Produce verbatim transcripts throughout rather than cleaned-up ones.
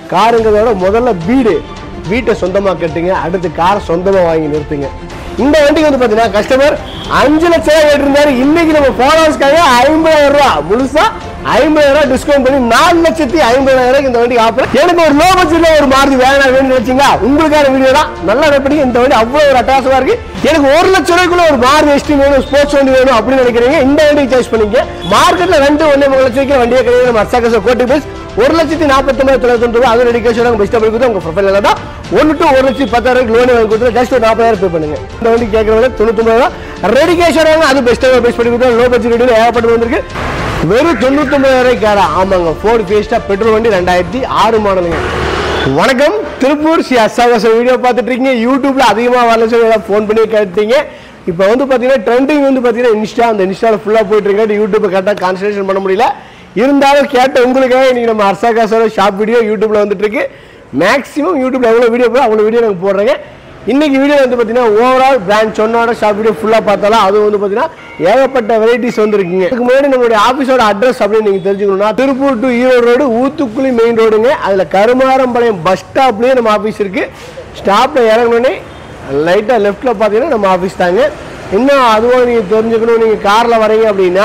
காருங்கிறத முதல்ல வீடு வீட்டை சொந்தமாக கட்டுங்க, அடுத்து காரை சொந்தமாக வாங்கி நிறுத்துங்க. இந்த வண்டிக்கு வந்து பார்த்தீங்கன்னா கஸ்டமர் அஞ்சு லட்சம் ரூபாய் கேட்டிருந்தாரு. இன்னைக்கு நம்ம ஃபாலோவர்ஸ்க்காக ஐம்பதாயிரம் ரூபா முழுசா ஐம்பதாயிரம் ரூபாய் டிஸ்கவுண்ட் பண்ணி நாலு லட்சத்தி ஐம்பதாயிரம் ரூபாய்க்கு இந்த வண்டி ஆஃபர். எனக்கு ஒரு லோ பட்ஜெட்ல ஒரு மாருதி வேகனார் வேணும்னு வச்சுங்களா, உங்களுக்கான வீடியோ தான். நல்லா எப்படி இந்த வண்டி அவ்வளோ ஒரு அட்டகாசமா இருக்கு. எனக்கு ஒரு லட்சம் ரூபாய்க்குள்ள ஒரு மாருதி எஸ்டி வேணும், ஸ்போர்ட்ஸ் வண்டி வேணும் அப்படின்னு நினைக்கிறீங்க, இந்த வண்டியை சாய்ஸ் பண்ணிக்க. மார்க்கெட்ல ரெண்டு ஒன்னே மூணு லட்சம் ரூபாய்க்கு வண்டியை கிடையாது. நம்ம அர்சாகச கோட்டி பஸ் ஒரு லட்சத்தி நாற்பத்தி ஒன்பது தொள்ளாயிரத்தி ரூபாய் அது ரெடிகேஷன் பெஸ்ட்டாக பண்ணி கொடுத்து உங்க ப்ரொஃபைல தான் ஒன்று டு ஒரு லட்சத்தி பத்தாயிரம் லோன் வாங்கி கொடுத்து ஜஸ்ட் ஒரு நாற்பதாயிரம் பே பண்ணுங்க. இந்த வண்டி கேட்கறவங்க தொண்ணூத்தி ஒன்பது ரூபா ரெடிகேஷன் வாங்க, அது பெஸ்ட்டாக பெஸ்ட் பண்ணி கொடுத்து லோ பட்ஜெட் ரெடியில் ஏகப்பட்டு வந்திருக்கு. வெறும் தொண்ணூத்தி ஒன்பதாயிரம் ரூபாய் கேடா. ஆமாங்க, ஃபோர்டு ஃபியஸ்டா பெட்ரோல் வண்டி ரெண்டாயிரத்தி ஆறு மாடலுங்க. வணக்கம், திருப்பூர் ஸ்ரீ அர்சாகச வீடியோ பார்த்துட்டு இருக்கீங்க. யூடியூப்ல அதிகமாக வரல சொல்லி ஏதாவது ஃபோன் பண்ணி கேட்டீங்க. இப்போ வந்து பார்த்தீங்கன்னா ட்ரெண்டிங் வந்து பார்த்தீங்கன்னா இன்ஸ்டா, அந்த இன்ஸ்டாவில் ஃபுல்லாக போயிட்டு இருக்காது. யூடியூப்பை கரெக்டாக கான்சன்ட்ரேஷன் பண்ண முடியல. இருந்தாலும் கேட்ட உங்களுக்காக இன்னைக்கு நம்ம அர்சாகசோட ஷாப் வீடியோ யூடியூப்ல வந்துட்டு இருக்கு. மேக்ஸிமம் யூடியூப்ல எவ்வளோ வீடியோ போய் அவ்வளோ வீடியோ நாங்கள் போடுறேங்க. இன்னைக்கு வீடியோ வந்து பார்த்தீங்கன்னா ஓவரால் பிராண்ட் சொன்னோட ஷாப் வீடியோ ஃபுல்லாக பார்த்தாலும் அது வந்து பார்த்தீங்கன்னா ஏகப்பட்ட வெரைட்டிஸ் வந்துருக்குங்க. இதுக்கு முன்னாடி நம்மளுடைய ஆஃபீஸோட அட்ரஸ் அப்படின்னு நீங்கள் தெரிஞ்சுக்கணும்னா Tiruppur to Erode road Oothukuli main ரோடுங்க. அதில் கருமாரம்பாளையம் பஸ் ஸ்டாப்லேயே நம்ம ஆஃபீஸ் இருக்கு. ஸ்டாப்பில் இறங்கினோடனே லைட்டாக லெஃப்டில் பார்த்தீங்கன்னா நம்ம ஆஃபீஸ் தாங்க. இன்னும் அதுவும் நீங்கள் தெரிஞ்சுக்கணும், நீங்கள் காரில் வரீங்க அப்படின்னா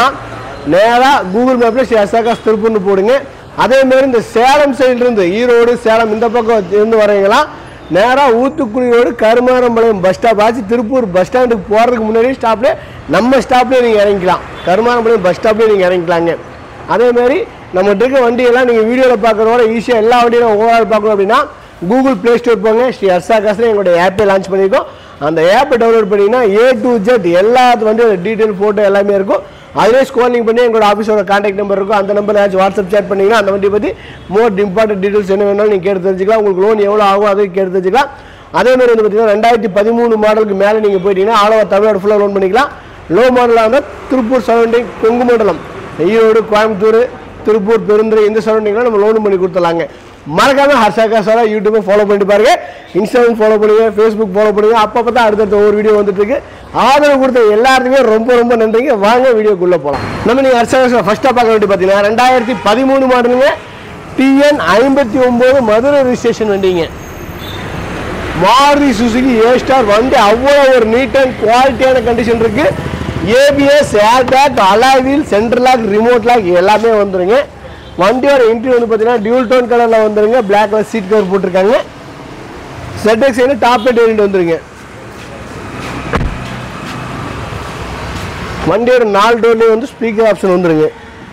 நேராக கூகுள் மேப்பில் ஸ்ரீ அர்சாகஸ் திருப்பூர்னு போடுங்க. அதேமாரி இந்த சேலம் சைட்லேருந்து ஈரோடு சேலம் இந்த பக்கம் இருந்து வரீங்களா நேராக Oothukuli road Karumarampalayam bus stop ஆச்சு. திருப்பூர் பஸ் ஸ்டாண்டுக்கு போகிறதுக்கு முன்னாடி ஸ்டாப்லேயே நம்ம ஸ்டாப்லேயே நீங்கள் இறங்கிக்கலாம். கருமாரம்பாளையம் பஸ் ஸ்டாப்லேயே நீங்கள் இறங்கிக்கலாங்க. அதேமாதிரி நம்மகிட்ட இருக்க வண்டியெல்லாம் நீங்கள் வீடியோவில் பார்க்குறதோட ஈஸியாக எல்லா வண்டியும் ஓவரால் பார்க்கணும் அப்படின்னா கூகுள் ப்ளே ஸ்டோர் போங்க. ஸ்ரீ அர்சாகஸ்ல எங்களுடைய ஆப்பை லான்ச் பண்ணியிருக்கோம். அந்த ஆப்பை டவுன்லோட் பண்ணிங்கன்னா ஏ டு ஜெட் எல்லா வண்டியோட டீட்டெயில் ஃபோட்டோ எல்லாமே இருக்கும். அதிலே ஸ்க்ரோலிங் பண்ணி எங்களோட ஆஃபீஸோட கான்டாக்ட் நம்பர் இருக்கும். அந்த நம்பர் ஏதாச்சும் வாட்ஸ்அப் சேட் பண்ணிங்கன்னா அந்த வண்டியை பற்றி மோர் இம்பார்ட்டன்ட் டீட்டெயில்ஸ் என்ன வேணாலும் நீங்கள் கேட்டு தெரிஞ்சுக்கலாம். உங்களுக்கு லோன் எவ்வளோ ஆகும் அதை கேட்டு தெரிஞ்சுக்கலாம். அதேமாதிரி வந்து பார்த்தீங்கன்னா ரெண்டாயிரத்தி பதிமூணு மாடலுக்கு மேலே நீங்கள் போயிட்டீங்கன்னா ஆல் ஓவர் தமிழ்நாடு ஃபுல்லாக லோன் பண்ணிக்கலாம். லோ மாடலாக இருந்தால் திருப்பூர் சரௌண்டிங், கொங்கு மண்டலம், ஈரோடு, கோயம்புத்தூர், திருப்பூர், பெருந்துறை இந்த சரௌண்டிங்கில் நம்ம லோன் பண்ணி கொடுத்துலாங்க. மறக்காம அர்சாகஸோட யூடியூப்பை ஃபாலோ பண்ணிட்டு பாருங்க, இன்ஸ்டாகிராம் ஃபாலோ பண்ணுங்க, ஃபேஸ்புக் ஃபாலோ பண்ணுங்க. அப்பப்போ தான் அடுத்தடுத்த ஒவ்வொரு வீடியோ வந்துட்டு இருக்கு. ஆதரவு கொடுத்த எல்லாருக்குமே ரொம்ப ரொம்ப நன்றிங்க. வாங்க வீடியோக்குள்ள போகலாம். நம்ம நீங்கள் அர்சாகஸோட ஃபர்ஸ்ட்டாக பார்க்க வேண்டிய பார்த்தீங்கன்னா ரெண்டாயிரத்தி பதிமூணு மாடலுங்க, டிஎன் ஐம்பத்தி ஒன்பது மதுரை ரிஜிஸ்ட்ரேஷன் வண்டிங்க. மாருதி சுசுகி ஏ ஸ்டார் வண்டி அவ்வளோ ஒரு நீட் அண்ட் குவாலிட்டியான கண்டிஷன் இருக்கு. ABS, air bag, alloy wheel, central lock, remote lock எல்லாமே வந்துருங்க. வண்டியோட என்ட்ரி வந்து பார்த்தீங்கன்னா டியூல் டோன் கலரில் வந்துருங்க. பிளாக் கலர் சீட் கவர் போட்டிருக்காங்க. செட்எக்ஸ் டாப் லைட் வேரியன்ட் வந்துருங்க. வண்டியோட நாலு டோர்லேயே வந்து ஸ்பீக்கர் ஆப்ஷன் வந்துருங்க.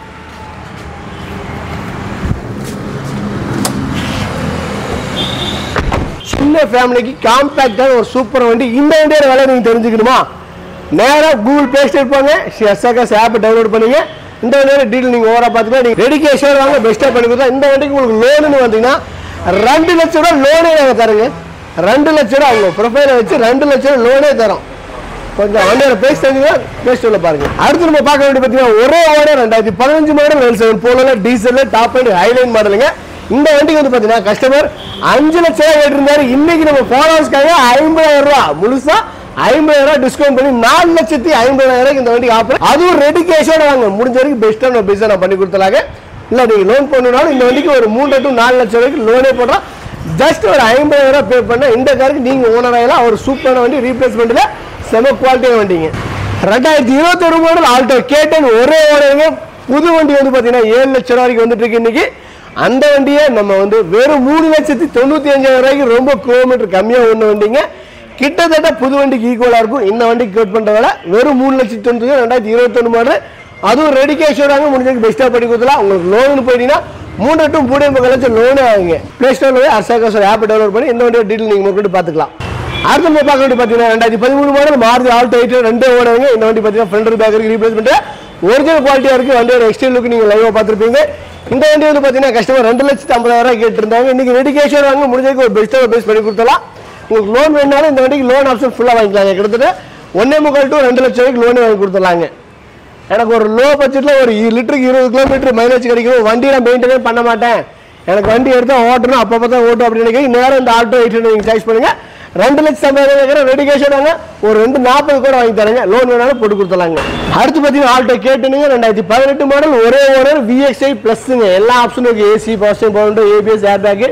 சின்ன ஃபேமிலிக்கு காம்பேக்டான ஒரு சூப்பர் வண்டி. இந்த வண்டியோட விலை நீங்கள் தெரிஞ்சுக்கணுமா, நேராக கூகுள் ப்ளே ஸ்டோர் போங்க, ஸ்ரீ அர்சாகஸ் ஆப்பை டவுன்லோட் பண்ணுங்க. இந்த வண்டியோட டீட்டெயில் நீங்கள் ஓவராக பார்த்துக்கலாம். நீங்கள் ரெடிகேஷன் வாங்க, பெஸ்ட்டாக பண்ணி கொடுத்தா இந்த வண்டிக்கு உங்களுக்கு லோனுன்னு வந்தீங்கன்னா ரெண்டு லட்சம் ரூபா லோனே நாங்கள் தருங்க. ரெண்டு லட்ச ரூபா அவங்க ப்ரொஃபைலை வச்சு ரெண்டு லட்சம் ரூபா லோனே தரோம். கொஞ்சம் வண்டியோட பேஸ் தெரிஞ்சுங்க, ப்ளே ஸ்டோரில் பாருங்க. அடுத்து நம்ம பார்க்க வேண்டிய பார்த்தீங்கன்னா ஒரே ஓட ரெண்டாயிரத்தி பதினஞ்சு மாடல் எல் செவன் போல டீசல் டாப் அண்ட் ஹைலைன் மாடலுங்க. இந்த வண்டிக்கு வந்து பார்த்தீங்கன்னா கஸ்டமர் அஞ்சு லட்சம் ரூபாய் கேட்டிருந்தாரு. இன்னைக்கு நம்ம ஃபாலோவர்ஸ்க்காக ஐம்பதாயிரம் ரூபா முழுசா ஐம்பதாயிரம் ரூபாய் டிஸ்கவுண்ட் பண்ணி நாலு லட்சத்தி ஐம்பதாயிரம் ரூபாய்க்கு இந்த வண்டி ஆஃபர். அதுவும் ரெடிகேஷன் வாங்க, முடிஞ்ச வரைக்கும் பெஸ்ட்டான பெஸ்ட்டாக நான் பண்ணி கொடுத்தலாங்க. இல்லை நீங்கள் லோன் பண்ணணும்னாலும் இந்த வண்டிக்கு ஒரு மூன்று டு நாலு லட்சம் ரூபாய்க்கு லோனே போடுறோம். ஜஸ்ட் ஒரு ஐம்பதாயிரம் ரூபாய் பே பண்ண இந்த காருக்கு நீங்கள் ஓனர் ஆகலாம். ஒரு சூப்பரான வண்டி, ரீப்ளேஸ்மெண்ட்டில் செம குவாலிட்டியான வண்டிங்க. ரெண்டாயிரத்தி இருபத்தி ஒரு மாடல் ஆல்டோ கேட்டன் ஒரே ஓனருங்க. புது வண்டி வந்து பார்த்தீங்கன்னா ஏழு லட்சம் ரூபா வரைக்கும் வந்துட்டு இருக்கு இன்னைக்கு. அந்த வண்டியை நம்ம வந்து வெறும் மூணு லட்சத்தி தொண்ணூற்றி அஞ்சாயிரம் ரூபாய்க்கு ரொம்ப கிலோமீட்டர் கம்மியாக ஒன்று வண்டிங்க. கிட்டத்தட்ட புது வண்டிக்கு ஈக்குவலாக இருக்கும். இந்த வண்டிக்கு கோட் பண்ணுற வேலை வெறும் மூணு லட்சத்தி தொண்ணூற்றி ரெண்டாயிரத்தி இருபத்தொன்று மாடல். அதுவும் ரெடிகேஷன் வாங்க, முடிஞ்சதுக்கு பெஸ்ட்டாக பண்ணி கொடுத்துலாம். உங்களுக்கு லோன் போயிட்டீங்கன்னா மூணு டு மூணு முக்கால் லட்சம் லோனே ஆகுங்க. ப்ளே ஸ்டோரில் போய் அர்சாகஸ் ஆப்பை டவுன்லோட் பண்ணி இந்த வண்டியோட டீட்டெயில் நீங்கள் முன்னாடி பார்த்துக்கலாம். அடுத்த நம்ம பார்க்க வேண்டிய பார்த்தீங்கன்னா ரெண்டாயிரத்தி பதிமூணு மாடல் மாருதி ஆல்டோ எயிட் ரெண்டே ஓடுங்க. இந்த வண்டி பார்த்தீங்கன்னா ஃப்ரண்ட் பேக்கருக்கு ரீப்ளேஸ்மெண்ட் ஒரிஜினல் குவாலிட்டியாக இருக்குது. வண்டியோட எக்ஸ்டீரியர் லுக்கு நீங்கள் லைவாக பார்த்துருப்பீங்க. இந்த வண்டி வந்து பார்த்தீங்கன்னா கஸ்டமர் ரெண்டு லட்சத்து ஐம்பதாயிரம் ரூபாய் கேட்டிருந்தாங்க. இன்னைக்கு ரெடிகேஷன் வாங்க, முடிஞ்சதுக்கு ஒரு பெஸ்ட்டாக பேஸ் பண்ணி கொடுத்தலாம். உங்களுக்கு லோன் வேணாலும் இந்த வண்டிக்கு லோன் ஆப்ஷன் ஃபுல்லாக வாங்கிக்கலாங்க. கிட்டத்தட்ட ஒன்னே முக்கால் டு ரெண்டு லட்சம் ரூபாய்க்கு லோனே வாங்கி கொடுத்துடலாங்க. எனக்கு ஒரு லோ பட்ஜெட்டில் ஒரு லிட்டருக்கு இருபது கிலோமீட்டர் மைலேஜ் கிடைக்கும். வண்டி நான் மெயின்டைனே பண்ண மாட்டேன், எனக்கு வண்டி எடுத்தால் ஓட்டணும், அப்போ தான் ஓட்டும் அப்படின்னு நினைக்கிறேன். நேரம் இந்த ஆல்டோ எயிட் நீங்கள் சாய்ஸ் பண்ணுங்கள். ரெண்டு லட்சம் ஐம்பதாயிரம் ரெடிகேஷன் வாங்க, ஒரு ரெண்டு நாற்பது கூட வாங்கி தரேங்க. லோன் வேணாலும் போட்டு கொடுத்துலாங்க. அடுத்து பார்த்தீங்கன்னா ஆல்டோ கேட்டுனுங்க ரெண்டாயிரத்தி பதினெட்டு மாடல் ஒரே ஓனர் விஎக்ஸ்ஐ பிளஸ்ங்க. எல்லா ஆப்ஷனும் இருக்குது. AC, power steering, power window, ABS, air bag,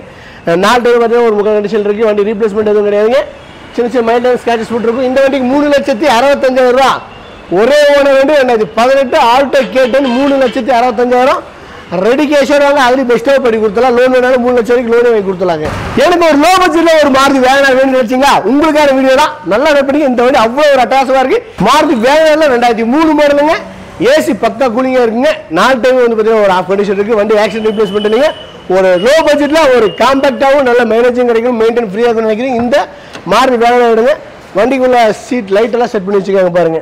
நாலு டைம் பார்த்தீங்கன்னா ஒரு முக்கால் கண்டிஷன் இருக்குது. வண்டி ரீப்ளேஸ்மெண்ட் எதுவும் கிடையாதுங்க. சின்ன சின்ன மைல்டான ஸ்க்ராச்சஸ் போட்டுருக்கும். இந்த வண்டிக்கு மூணு லட்சத்தி அறுபத்தஞ்சாயிரம் ரூபா ஒரே ஓனர் வண்டி. ரெண்டாயிரத்தி பதினெட்டு ஆல்டோ கேட்டன் மூணு லட்சத்தி அறுபத்தஞ்சாயிரம் ரெடி கேஷர் வாங்க. அதுலேயும் பெஸ்ட்டாக பண்ணி கொடுத்துலாம். லோன் வேணாலும் மூணு லட்சம் வரைக்கும் லோனே வாங்கி கொடுத்துலாங்க. எனக்கு ஒரு லோ பட்ஜெட்டில் ஒரு மாருதி வேகனார் வேணும்னு நினைச்சிங்களா, உங்களுக்கான வீடியோ தான். நல்லா எப்படி இந்த வண்டி அவ்வளோ ஒரு அட்டகாசமாக இருக்குது. மாருதி வேகனாரில் ரெண்டாயிரத்தி மூணு மாடலுங்க. ஏசி பக்கா கூலிங்காக இருக்குங்க. நாலு டைம் வந்து பார்த்தீங்கன்னா ஒரு ஆஃப் கண்டிஷன் இருக்குது. வண்டி ஆக்சிடென்ட் ரீப்ளேஸ்மெண்ட் இல்லைங்க. ஒரு லோ பட்ஜெட்டில் ஒரு காம்பேக்டாகவும் நல்ல மைலேஜும் கிடைக்கும், மெயின்டைன் ஃப்ரீயாக இருக்குன்னு நினைக்கிறேன். இந்த மாருதி வேகனார் எடுங்க. வண்டிக்குள்ள சீட் லைட் எல்லாம் செட் பண்ணி வச்சுக்காங்க பாருங்க.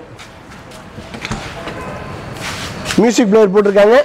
மியூசிக் பிளேயர் போட்டிருக்காங்க.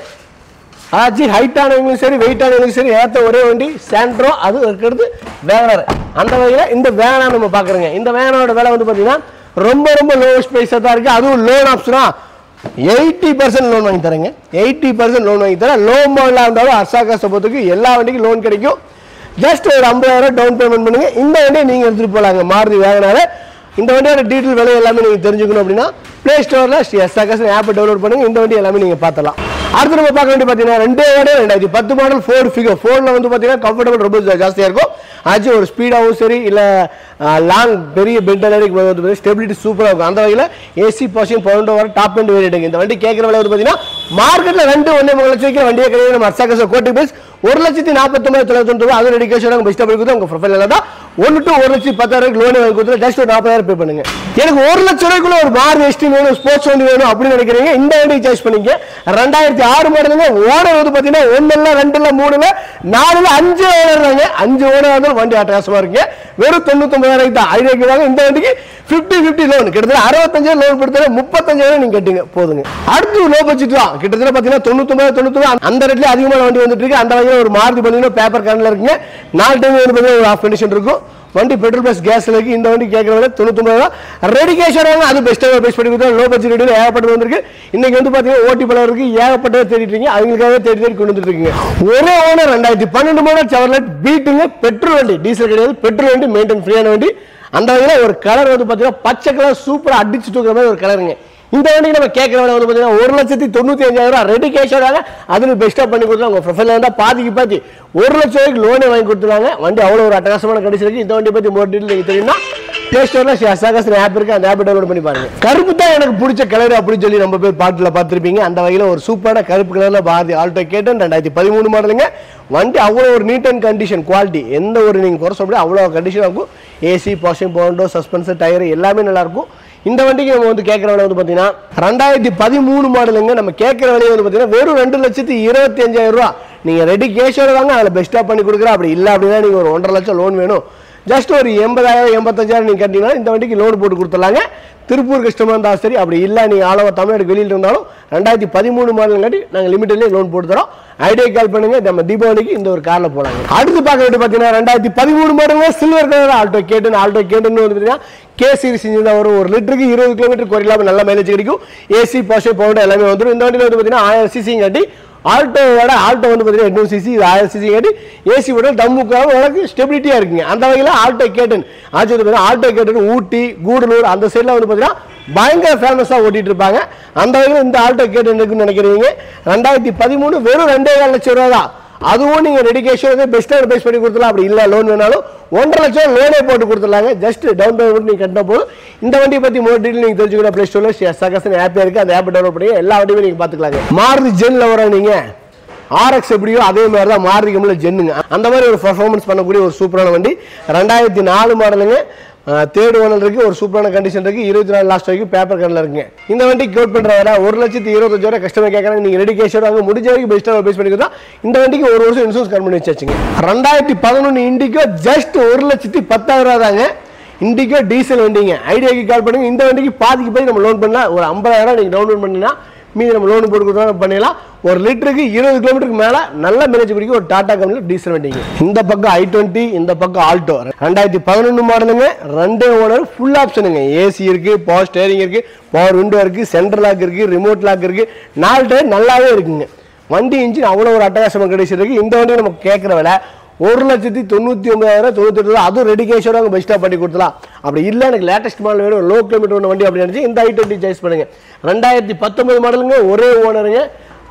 ஆச்சு ஹைட் ஆனவங்களும் சரி வெயிட் ஆனவங்களும் சரி ஏற்ற ஒரே வண்டி சாண்ட்ரோ. அது இருக்கிறது வேகனார். அந்த வகையில் இந்த வேகனார் நம்ம பார்க்குறோங்க. இந்த வேகனாரோட விலை வந்து பார்த்தீங்கன்னா ரொம்ப ரொம்ப லோவஸ்ட் ப்ரைஸாக தான் இருக்குது. அதுவும் லோன் ஆப்ஷனா எயிட்டி பர்சன்ட் லோன் வாங்கி தரேங்க. எயிட்டி பர்சன்ட் லோன் வாங்கி தரேன். லோ மாடலாக இருந்தாலும் அர்சாகா சப்போத்துக்கு எல்லா வண்டிக்கும் லோன் கிடைக்கும். ஜஸ்ட் ஒரு ஐம்பதாயிரம் டவுன் பேமெண்ட் பண்ணுங்க. இந்த வண்டியை நீங்கள் எடுத்துகிட்டு போகலாங்க. மாருதி வேகனார். இந்த வண்டியோட டீட்டெயில் விலை எல்லாமே நீங்கள் தெரிஞ்சுக்கணும் அப்படின்னா பிளே ஸ்டோரில் ஸ்ரீ எஸ்ஆகாஸ் ஆப்பை டவுன்லோட் பண்ணுங்கள். இந்த வண்டி எல்லாமே நீங்கள் பார்த்துலாம். அடுத்து நம்ம பார்க்க வேண்டிய பார்த்தீங்கன்னா ரெண்டே வண்டி ரெண்டாயிரத்தி பத்து மாடல் ஃபோர் ஃபிகர். ஃபோரில் வந்து பார்த்தீங்கன்னா கம்ஃபர்டபுள் ரொம்ப ஜாஸ்தியாக இருக்கும். ஆச்சு ஒரு ஸ்பீடாகவும் சரி இல்லை லாங் பெரிய பெட் அலரிக் வந்து ஸ்டெபிலிட்டி சூப்பராக இருக்கும். அந்த வகையில் ஏசி பாசிங் பவுண்டோ வர டாப் அண்ட் வேரியட்டுங்க. இந்த வண்டி கேட்குற விலை வந்து பார்த்தீங்கன்னா மார்க்கெட்டில் ரெண்டு ஒன்றே மூணு லட்சம் வைக்கிற வண்டியே கிடையாது. நம்ம அர்சாகாஸ் கோட்டி பேஸ் ஒரு லட்சத்தி நாற்பத்தொம்பது தொள்ளாயிரத்தி ரூபாய் அது ரெடிகேஷன் பெஸ்ட்டாக போய் கொடுத்து உங்கள் ப்ரொஃபைல் தான் ஒன்று டு ஒரு லட்சத்தி பத்தாயிரம் லோன் வாங்கி கொடுத்து ஜஸ்ட் ஒரு நாற்பதாயிரம் பே பண்ணுங்க. எனக்கு ஒரு லட்சம் ரூபாய்க்குள்ள ஒரு மாருதி எஸ்டி வேணும், ஸ்போர்ட்ஸ் வண்டி வேணும் அப்படின்னு நினைக்கிறீங்க, இந்த வண்டி சாய்ஸ் பண்ணிக்க. ரெண்டாயிரத்தி ஆறு மாடலுங்க. ஓனர் வந்து பார்த்தீங்கன்னா ஒன்னு இல்லை ரெண்டு இல்லை மூணு இல்லை நாலு அஞ்சு ஓனர். அஞ்சு ஓனர் இருந்தாலும் வண்டி அட்டகாசமா இருக்குங்க. வெறும் தொண்ணூத்தி ஒன்பதாயிரம் தான் ஐடியாக்கு வாங்க. இந்த வண்டிக்கு பிப்டி பிப்டி லோன் கிட்டத்தட்ட அறுபத்தஞ்சாயிரம் லோன் கொடுத்தா முப்பத்தஞ்சாயிரம் நீங்க கட்டுங்க போதுங்க. அடுத்து லோ பட்ஜெட் தான் கிட்டத்தட்ட பாத்தீங்கன்னா தொண்ணூத்தி ஒன்பது தொண்ணூத்தி ஒன்பது அந்த ரேட்ல அதிகமான வண்டி வந்துட்டு இருக்கு. அந்த வகையில் ஒரு மாருதி பண்ணீங்கன்னா பேப்பர் கரண்ட்ல இருக்குங்க. நாலு டைம் வந்து ஒரு ஆஃப் கண்டிஷன் இருக்கும். வண்டி பெட்ரோல் பிளஸ் கேஸ்ல இருக்கு. இந்த வண்டி கேட்கற தொண்ணூத்தி ஒன்பது ரெடி கேஷ் வராங்க. அது பெஸ்ட்டாக பேஸ் பண்ணி கொடுத்தா லோ பட்ஜெட் வீடியோ ஏகப்பட்டது வந்திருக்கு. இன்னைக்கு வந்து பாத்தீங்கன்னா ஓட்டி பலம் இருக்கு, ஏகப்பட்டதை தேடிட்டு இருக்கீங்க. அவங்களுக்காக தேடி தேடி கொண்டு வந்துட்டு இருக்கீங்க. ஒரே ஓனர் ரெண்டாயிரத்தி பன்னெண்டு மாடல் செவர்லெட் பீட்டுங்க. பெட்ரோல் வண்டி, டீசல் கிடையாது, பெட்ரோல் வண்டி, மெயின்டைன் ஃப்ரீயான வண்டி. அந்த வகையில் ஒரு கலர் வந்து பாத்தீங்கன்னா பச்சை கலர் சூப்பரா அடிச்சு தூக்குற மாதிரி ஒரு கலருங்க. இந்த வண்டிக்கு நம்ம கேட்கற விலை வந்து பாத்தீங்கன்னா ஒரு லட்சத்தி தொண்ணூத்தி அஞ்சாயிரம் ரூபாய் ரெடி கேஷ் வராங்க. அதுல பெஸ்டா பண்ணி கொடுத்துருவாங்க. உங்க ப்ரொஃபைல் இருந்தா பாதிக்கு பாதி ஒரு லட்சம் ரூபாய்க்கு லோனே வாங்கி கொடுத்துருவாங்க. வண்டி அவ்வளோ ஒரு அட்டகாசமான கண்டிஷன் இருக்கு. இந்த வண்டி பத்தி மோர் டீட்டெயில் நீங்க தெரியும்னா பிளே ஸ்டோர்ல எஸ்ஆகாஸ் ஆப் இருக்கு. அந்த ஆப் டவுன்லோட் பண்ணி பாருங்க. கருப்பு தான் எனக்கு பிடிச்ச கலர் அப்படின்னு சொல்லி நம்ம பேர் பாட்டுல பார்த்துருப்பீங்க. அந்த வகையில் ஒரு சூப்பரான கருப்பு கலர்ல பாரதி ஆல்டோ கேட்டன் ரெண்டாயிரத்தி பதிமூணு மாடலுங்க. வண்டி அவ்வளோ ஒரு நீட் அண்ட் கண்டிஷன் குவாலிட்டி எந்த ஒரு நீங்க குறை சொல்ல அவ்வளோ கண்டிஷன் இருக்கும். ஏசி பாசிங் பவுண்டோ சஸ்பென்சர் டயர் எல்லாமே நல்லா இருக்கும். இந்த வண்டிக்கு நம்ம வந்து கேட்குற விலை வந்து பார்த்தீங்கன்னா ரெண்டாயிரத்தி பதிமூணு மாடலுங்க. நம்ம கேட்குற விலையை வந்து பார்த்தீங்கன்னா வெறும் ரெண்டு லட்சத்தி இருபத்தி அஞ்சாயிரம் ரூபா. நீங்கள் ரெடி கேஷோட வாங்க, அதில் பெஸ்ட்டாக பண்ணி கொடுக்குறேன். அப்படி இல்லை அப்படின்னா நீங்கள் ஒரு ஒன்றரை லட்சம் லோன் வேணும், ஜஸ்ட் ஒரு எண்பதாயிரம் எண்பத்தஞ்சாயிரம் நீங்கள் கட்டிங்கன்னா இந்த வண்டிக்கு லோன் போட்டு கொடுத்துடலாங்க. திருப்பூர் கஸ்டமர் இருந்தால் சரி, அப்படி இல்லை நீங்கள் ஆளவ தமிழ்நாடு வெளியில் இருந்தாலும் ரெண்டாயிரத்தி பதிமூணு மாடல் காட்டி நாங்கள் லிமிட்லேயே லோன் போட்டு தரோம். ஐடியா கால் பண்ணுங்க. நம்ம தீபாவளிக்கு இந்த ஒரு காரில் போனாங்க. அடுத்து பார்க்க வேண்டிய பார்த்தீங்கன்னா ரெண்டாயிரத்தி பதிமூணு model silver colour Alto K ten. Alto K ten வந்து பார்த்தீங்கன்னா கே சீரிஸ் இன்ஜின் தான் வரும். ஒரு லிட்டருக்கு இருபது கிலோமீட்டர் குறையில்லாமல் நல்ல மைலேஜ் கிடைக்கும். ஏசி பாஷே பவுண்டர் எல்லாமே வந்துடும். இந்த வண்டியில் வந்து பார்த்தீங்கன்னா ஆயிரம் சிசிங் காட்டி ஆல்டோவோட ஆல்டோ வந்து பார்த்தீங்கன்னா எட்நூறு சிசி இது ஆயிரம் சிசி காட்டி ஏசி விட தம்முக்காக உனக்கு ஸ்டெபிலிட்டியாக இருக்குங்க. அந்த வகையில் ஆல்டோ கேட்டன் ஆச்சு வந்து பார்த்தீங்கன்னா ஆல்டோ கேட்டன் ஊட்டி கூடலூர் அந்த சைடில் வந்து பார்த்தீங்கன்னா பயங்கர ஃபேமஸாக ஓட்டிட்டு இருப்பாங்க. அந்த வகையில் இந்த ஆல்டோ கேட்டன் இருக்குன்னு நினைக்கிறீங்க. ரெண்டாயிரத்தி பதிமூணு வெறும் ரெண்டே கால் லட்சம் ரூபா தான். அதுவும் நீங்கள் ரெடி கேஷ் பெஸ்ட்டாக பேஸ் பண்ணி கொடுத்துலாம். அப்படி இல்லை லோன் வேணாலும் ஒன்றரை லட்சம் லோனே போட்டு கொடுத்துடலாங்க. ஜஸ்ட் டவுன் பேமெண்ட் நீங்கள் கட்டின போதும். இந்த வண்டியை பற்றி மோர் டீட்டெயில் நீங்கள் தெரிஞ்சுக்கிற பிளே ஸ்டோரில் எஸ்ஆகாஸ் ஆப்பே இருக்குது. அந்த ஆப்பை டவுன்லோட் பண்ணி எல்லா வண்டியுமே நீங்கள் பார்த்துக்கலாங்க. மாருதி ஜென்ல வர நீங்கள் ஆர்எக்ஸ் எப்படியோ அதே மாதிரி தான் மாருதி கம்பெனியில் ஜென்னுங்க. அந்த மாதிரி ஒரு பர்ஃபார்மன்ஸ் பண்ணக்கூடிய ஒரு சூப்பரான வண்டி. ரெண்டாயிரத்தி நாலு மாடலுங்க. தேர்ட் ஓனர் இருக்கு. ஒரு சூப்பரான கண்டிஷன் இருக்கு. இருபத்தி நாலு லாஸ்ட் வரைக்கும் பேப்பர் கரண்ட்ல இருக்குங்க. இந்த வண்டி கோட் பண்ற வர ஒரு லட்சத்தி இருபத்தஞ்சாயிரம் கஸ்டமர் கேட்கறாங்க. நீங்க ரெடி கேஷ் வாங்க முடிஞ்ச வரைக்கும் பெஸ்ட்டாக பேஸ் பண்ணிக்கிறதா. இந்த வண்டிக்கு ஒரு வருஷம் இன்சூரன்ஸ் கம்பெனி வச்சாச்சுங்க. ரெண்டாயிரத்தி பதினொன்று இண்டிகோ ஜஸ்ட் ஒரு லட்சத்தி பத்தாயிரம் ரூபா தாங்க. இண்டிகோ டீசல் வண்டிங்க. ஐடியாக்கு கால் பண்ணுங்க. இந்த வண்டிக்கு பாதிக்கு போய் நம்ம லோன் பண்ணலாம். ஒரு ஐம்பதாயிரம் நீங்க டவுன்லோட் பண்ணீங்கன்னா மீதி நம்ம லோன் போட்டு கொடுத்தா பண்ணிடலாம். ஒரு லிட்டருக்கு இருபது கிலோமீட்டருக்கு மேல நல்ல மைலேஜ் பிடிக்கும் ஒரு டாடா கம்பெனியில் டீசல் வண்டிங்க. இந்த பக்கம் ஐ டுவெண்ட்டி, இந்த பக்கம் ஆல்டோ. ரெண்டாயிரத்தி பதினொன்று மாடலுங்க. ரெண்டே ஓனர், ஃபுல் ஆப்ஷனுங்க. ஏசி இருக்கு, பவர் ஸ்டேரிங் இருக்கு, பவர் விண்டோ இருக்கு, சென்ட்ரல் லாக் இருக்கு, ரிமோட் லாக் இருக்கு, நாலு டயர் நல்லாவே இருக்குங்க. வண்டி இன்ஜின் அவ்வளோ ஒரு அட்டகாசமாக கிடைச்சி இருக்கு. இந்த வண்டி நமக்கு கேட்குற விலை ஒரு லட்சத்தி தொண்ணூற்றி ஒன்பதாயிரம் தொண்ணூற்றி எட்டு அதுவும் ரெடி கேஷோட பெஸ்ட்டாக பண்ணி கொடுத்துலாம். அப்படி இல்லை எனக்கு லேட்டஸ்ட் மாடல் வேணும், லோ கிலோமீட்டர் ஒன்று வண்டி அப்படின்னு நினச்சி இந்த ஐ டுவெண்ட்டி சாய்ஸ் பண்ணுங்க. ரெண்டாயிரத்தி பத்தொன்பது மாடலுங்க. ஒரே ஓனருங்க.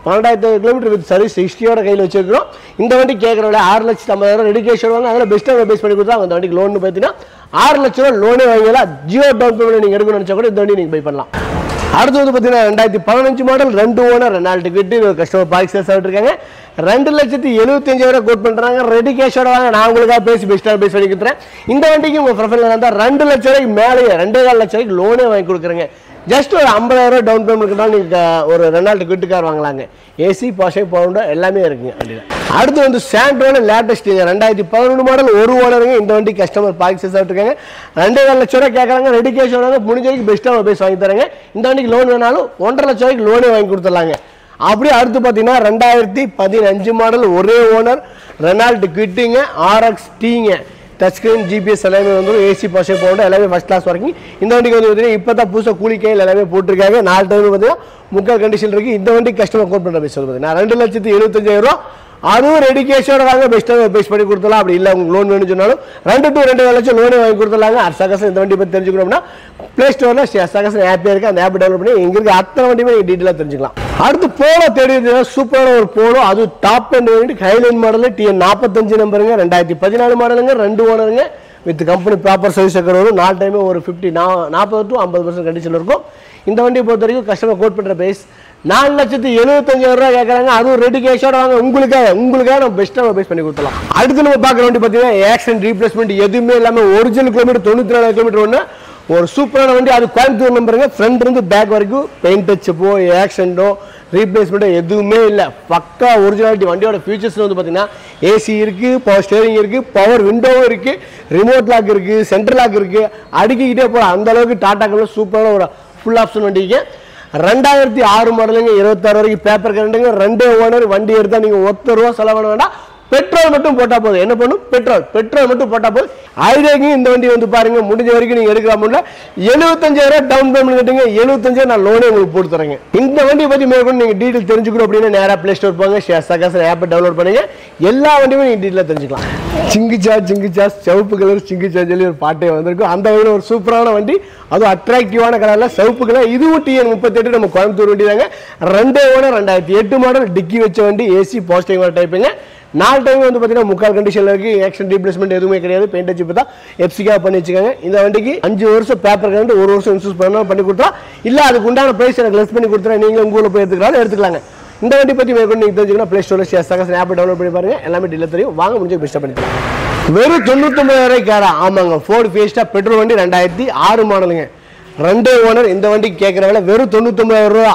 பன்னெண்டாயிரத்தி கிலோமீட்டர் வித் சர்வீஸ் ஹிஸ்ட்ரியோட கையில் வச்சிருக்கிறோம். இந்த வண்டி கேட்குறவங்க ஆறு லட்சத்து ஐம்பதாயிரம் ரெடி கேஷ் வருவாங்க. அதில் பெஸ்ட்டாக பேஸ் பண்ணி கொடுத்தா அந்த வண்டிக்கு லோன் பார்த்தீங்கன்னா ஆறு லட்ச ரூபா லோனே வாங்கலாம். ஜியோ டவுன் பேமெண்ட் நீங்கள் எடுக்கணும்னு நினச்சா கூட இந்த வண்டி நீங்கள் பை பண்ணலாம். அடுத்து வந்து பார்த்தீங்கன்னா ரெண்டாயிரத்தி பதினஞ்சு மாடல் ரெண்டு ஓனர் ரெண்டு டிக்கெட்டு கஸ்டமர் பார்க் சேல்ஸ் ஆகிட்டுருக்காங்க. ரெண்டு லட்சத்தி எழுபத்தஞ்சாயிரம் கோட் பண்ணுறாங்க. ரெடி கேஷோட வாங்க, நான் உங்களுக்காக பேசி பெஸ்ட்டாக பேசி பண்ணி கொடுத்துறேன். இந்த வண்டிக்கு உங்கள் ப்ரொஃபைலில் இருந்தால் ரெண்டு லட்ச ரூபாய்க்கு மேலேயே ரெண்டே கால் லட்ச ரூபாய்க்கு லோனே வாங்கி கொடுக்குறேங்க. ஜஸ்ட் ஒரு ஐம்பதாயிரம் ரூபாய் டவுன் பேமெண்ட் இருந்தாலும் நீங்கள் ஒரு ரெண்டாயிரத்து கிட்டு கார் வாங்கலாங்க. ஏசி பாஷை பவுண்டோ எல்லாமே இருக்குங்க வண்டியில். அடுத்து வந்து சாண்டோட லேட்டஸ்ட்டுங்க ரெண்டாயிரத்தி பதினொன்று மாடல் ஒரு ஓனருங்க. இந்த வண்டி கஸ்டமர் பார்க் சேல்ஸ் ஆகிட்டுருக்காங்க. ரெண்டே கால் லட்ச ரூபாய் கேட்குறாங்க. ரெடி கேஷ் வராங்க, முடிஞ்ச வரைக்கும் பெஸ்ட்டாக பேசி வாங்கி தராங்க. இந்த வண்டிக்கு லோன் வேணாலும் ஒன்றரை லட்ச ரூபாய்க்கு லோனே வாங்கி கொடுத்துடலாங்க. அப்படியே அடுத்து பார்த்தீங்கன்னா ரெண்டாயிரத்தி பதினஞ்சு மாடல் ஒரே ஓனர் ரெனால்ட் கிட்டிங்க ஆர்எக்ஸ் டீங்க டச் ஸ்க்ரீன் ஜிபிஎஸ் எல்லாமே வந்து ஏசி பாஷை போட்டு எல்லாமே ஃபஸ்ட் கிளாஸ் வரைக்கும். இந்த வண்டிக்கு வந்து பார்த்தீங்கன்னா இப்போ தான் புதுசாக கூலிக்கையில் எல்லாமே போட்டிருக்காங்க. நாலு டைம் பார்த்தீங்கன்னா முக்கால் கண்டிஷன் இருக்குது. இந்த வண்டி கஸ்டமர் கோட் பண்ணுற பேச பார்த்தீங்கன்னா ரெண்டு லட்சத்தி எழுபத்தஞ்சாயிரம் ரூபா அதுவும் ரெடி கேஷோட வாங்க பெஸ்ட்டாக பேஸ் பண்ணி கொடுத்துலாம். அப்படி இல்லை உங்களுக்கு லோன் வேணும்னு சொன்னாலும் ரெண்டு டு ரெண்டு லட்சம் லோனே வாங்கி கொடுத்துலாங்க. அர்சாகாசம் இந்த வண்டி பற்றி தெரிஞ்சுக்கணும்னா ப்ளே ஸ்டோரில் அர்சாகாசம் ஆப்பியாக இருக்குது. அந்த ஆப் டெவலப் பண்ணி இங்கே இருக்க அத்தனை வண்டியுமே நீங்கள் டீட்டெயிலாக தெரிஞ்சுக்கலாம். அடுத்து போலோ தேடி சூப்பரான ஒரு போலோ, அது டாப் அண்ட் வேண்டி ஹைலைன் மாடல் டிஎன் நாற்பத்தஞ்சு நம்பருங்க ரெண்டாயிரத்தி பதினாலு மாடலுங்க ரெண்டு ஓனருங்க வித் கம்பெனி ப்ராப்பர் சர்வீஸ் வரும். நாலு டைமே ஒரு ஃபிஃப்டி நா நாற்பது டு ஐம்பது பர்சன்ட் கண்டிஷன் இருக்கும். இந்த வண்டியை பொறுத்த வரைக்கும் கஸ்டமர் கோட் பண்ணுற பிரைஸ் நாலு லட்சத்தி எழுபத்தஞ்சாயிரம் ரூபாய் கேட்குறாங்க. அதுவும் ரெடி கேஷோட வாங்க, உங்களுக்காக உங்களுக்காக நம்ம பெஸ்ட்டாக பேஸ் பண்ணி கொடுத்துலாம். அடுத்து நம்ம பார்க்குற வண்டி பார்த்தீங்கன்னா ஆக்சிடென்ட் ரீப்ளேஸ்மெண்ட் எதுவுமே இல்லாமல் ஒரிஜினல் கிலோமீட்டர் தொண்ணூற்றி நாலு கிலோமீட்டர் ஒன்று ஒரு சூப்பரான வண்டி. அது கோயம்புத்தூர் நம்பருங்க. ஃப்ரண்ட் இருந்து பேக் வரைக்கும் பெயிண்ட் டச்சப்போ ஆக்சிடென்ட்டோ ரீப்ளேஸ்மெண்ட்டோ எதுவுமே இல்லை. பக்கா ஒரிஜினாலிட்டி. வண்டியோட ஃபியூச்சர்ஸ் வந்து பார்த்தீங்கன்னா ஏசி இருக்குது, பவர் ஸ்டேரிங் இருக்குது, பவர் விண்டோவும் இருக்குது, ரிமோட் லாக் இருக்குது, சென்ட்ரல் லாக் இருக்குது. அடிக்கிட்டே போகிற அந்த அளவுக்கு டாட்டாக்குள்ள சூப்பரான ஒரு ஃபுல் ஆப்ஷன் வண்டிக்கு. ரெண்டாயிரத்தி ஆறு மாடலுங்க இருபத்தாறு வரைக்கும் பேப்பர் கரண்ட்டுங்க. ரெண்டே ஓனர். வண்டி எடுத்தால் நீங்கள் ஒத்த ரூபா செலவு வேண்டாம். பெட்ரோல் மட்டும் போட்டால் போதும். என்ன பண்ணும்? பெட்ரோல் பெட்ரோல் மட்டும் போட்டால் போதும். ஐடியாக்கு இந்த வண்டி வந்து பாருங்க, முடிஞ்ச வரைக்கும் நீங்கள் எடுக்கிற முடியல எழுபத்தஞ்சாயிரம் டவுன் பேமெண்ட் கட்டுங்க. எழுபத்தஞ்சாயிரம் நான் லோனே உங்களுக்கு போட்டு தரேங்க. இந்த வண்டியை பற்றி மேற்கொண்டு நீங்கள் டீட்டெயில் தெரிஞ்சுக்கணும் அப்படின்னா நேராக ப்ளே ஸ்டோர் போங்க, சகாசன் ஆப்பை டவுன்லோட் பண்ணுங்க. எல்லா வண்டியுமே நீங்கள் டீட்டெயிலாக தெரிஞ்சுக்கலாம். சிங்கிச்சா சிங்கிச்சா சிவப்பு கலர் சிங்கிச்சா சொல்லி ஒரு பாட்டே வந்திருக்கும். அந்த வகையில் ஒரு சூப்பரான வண்டி, அதுவும் அட்ராக்டிவான கலரில் சிவப்பு கலர். இதுவும் டிஎன் முப்பத்தெட்டு நம்ம கோயம்புத்தூர் வண்டி தாங்க. ரெண்டே ஓனர் ரெண்டாயிரத்தி எட்டு மாடல் டிக்கி வச்ச வண்டி ஏசி பாசிட்டிவ் டைப்புங்க. நாலு டைம் வந்து பார்த்தீங்கன்னா முக்கால் கண்டிஷனில் இருக்குது. ஆக்சிடென்ட் ரீப்ளேஸ்மெண்ட் எதுவுமே கிடையாது. பெயிண்ட் அடிச்சு தான் எஃப்சிக்காக பண்ணி வச்சுக்காங்க. இந்த வண்டிக்கு அஞ்சு வருஷம் பேப்பர் கரண்ட் ஒரு வருஷம் இன்சூரன்ஸ் பண்ணாலும் பண்ணி கொடுத்தா, இல்லை அதுக்கு உண்டான ப்ரைஸ் எனக்கு லெஸ் பண்ணி கொடுத்துறா, நீங்கள் உங்கள் ஊரில் போய் எடுத்துக்கலாம் எடுத்துக்கலாங்க. இந்த வண்டி பற்றி மேற்கொண்டு நீங்கள் தெரிஞ்சுக்கணும் ப்ளே ஸ்டோரில் சகாசன் ஆப்பை டவுன்லோட் பண்ணி பாருங்க. எல்லாமே டீலர் தெரியும். வாங்க முடிஞ்சு பெஸ்ட்டாக பண்ணிக்கலாம். வெறும் தொண்ணூத்தொம்பதாயிரம் காரா? ஆமாங்க, ஃபோர்டு ஃபேஸ்டா பெட்ரோல் வண்டி ரெண்டாயிரத்தி ஆறு மாடலுங்க. ரெண்டே ஓனர். இந்த வண்டிக்கு கேட்குற வேலை வெறும் தொண்ணூத்தொம்பதாயிரம் ரூபா.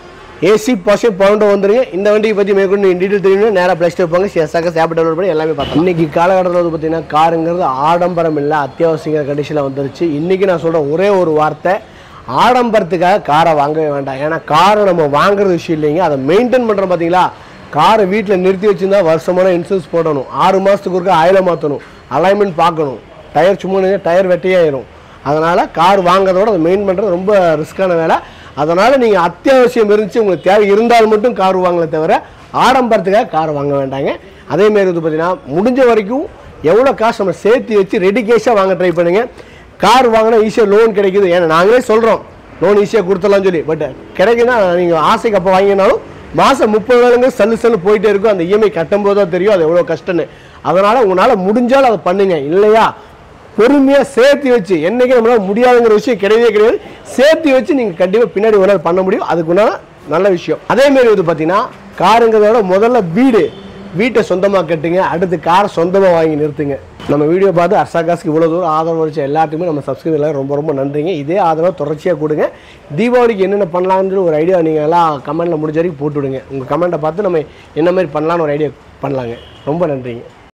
ஏசி பாஷே பவுண்டோ வந்துருங்க. இந்த வண்டியை பற்றி மேற்கொண்டு டீட்டெயில் தெரியும். நேராக ப்ளஸ் வைப்பாங்க. சகாசன் ஆப் டவுன்லோட் பண்ணி எல்லாமே பார்த்தோம். இன்றைக்கி காலகட்டத்தில் வந்து பார்த்தீங்கன்னா காருங்கிறது ஆடம்பரம் இல்லை, அத்தியாவசிய கண்டிஷனில் வந்துருச்சு. இன்றைக்கி நான் சொல்கிற ஒரே ஒரு வார்த்தை, ஆடம்பரத்துக்காக காரை வாங்கவே வேண்டாம். ஏன்னா காரை நம்ம வாங்குறது விஷயம் இல்லைங்க, அதை மெயின்டைன் பண்ணுறோம். பார்த்தீங்களா, காரை வீட்டில் நிறுத்தி வச்சுருந்தா வருஷமான இன்சூரன்ஸ் போடணும், ஆறு மாதத்துக்கு ஒருக்கா ஆயிலை மாற்றணும், அலைன்மெண்ட் பார்க்கணும், டயர் சும்மா டயர் வெட்டியாயிரும். அதனால் கார் வாங்குறதோட அதை மெயின் பண்ணுறது ரொம்ப ரிஸ்க்கான வேலை. அதனால் நீங்கள் அத்தியாவசியம் இருந்துச்சு, உங்களுக்கு தேவை இருந்தால் மட்டும் கார் வாங்கலை தவிர ஆடம்பரத்துக்காக கார் வாங்க வேண்டாங்க. அதேமாரி வந்து பார்த்தீங்கன்னா முடிஞ்ச வரைக்கும் எவ்வளோ காசு நம்ம சேர்த்து வச்சு ரெடி கேஷாக வாங்க ட்ரை பண்ணுங்க. கார் வாங்கினா ஈஸியாக லோன் கிடைக்குது. ஏன்னா நாங்களே சொல்கிறோம் லோன் ஈஸியாக கொடுத்துடலாம்னு சொல்லி, பட் கிடைக்குன்னா நீங்கள் ஆசைக்கு அப்போ வாங்கினாலும் மாதம் முப்பது வேலைங்க சல்லு சல்லு போயிட்டே இருக்கும். அந்த இஎம்ஐ கட்டும்போது தான் தெரியும் அது எவ்வளோ கஷ்டம்னு. அதனால் உங்களால் முடிஞ்சாலும் அதை பண்ணுங்க. இல்லையா பொறுமையாக சேர்த்து வச்சு, என்றைக்கு நம்மளால் முடியாதுங்கிற விஷயம் கிடையவே கிடையாது. சேர்த்து வச்சு நீங்கள் கண்டிப்பாக பின்னாடி ஒரு நாள் பண்ண முடியும். அதுக்குன்னா நல்ல விஷயம். அதேமாரி வந்து பார்த்தீங்கன்னா காருங்கிறதோட முதல்ல வீடு வீட்டை சொந்தமாக கட்டுங்க. அடுத்து காரை சொந்தமாக வாங்கி நிறுத்துங்க. நம்ம வீடியோ பார்த்து அர்சாகாஸ்க்கு இவ்வளோ தூரம் ஆதரவு வச்ச எல்லாத்துக்குமே நம்ம சப்ஸ்கிரைப் எல்லாம் ரொம்ப ரொம்ப நன்றிங்க. இதே ஆதரவு தொடர்ச்சியாக கொடுங்க. தீபாவளிக்கு என்னென்ன பண்ணலான்னு ஒரு ஐடியா நீங்கள் எல்லாம் கமெண்ட்டில் முடிஞ்ச வரைக்கும் போட்டு விடுங்க. உங்கள் கமெண்ட்டை பார்த்து நம்ம என்ன மாதிரி பண்ணலான்னு ஒரு ஐடியா பண்ணலாங்க. ரொம்ப நன்றிங்க.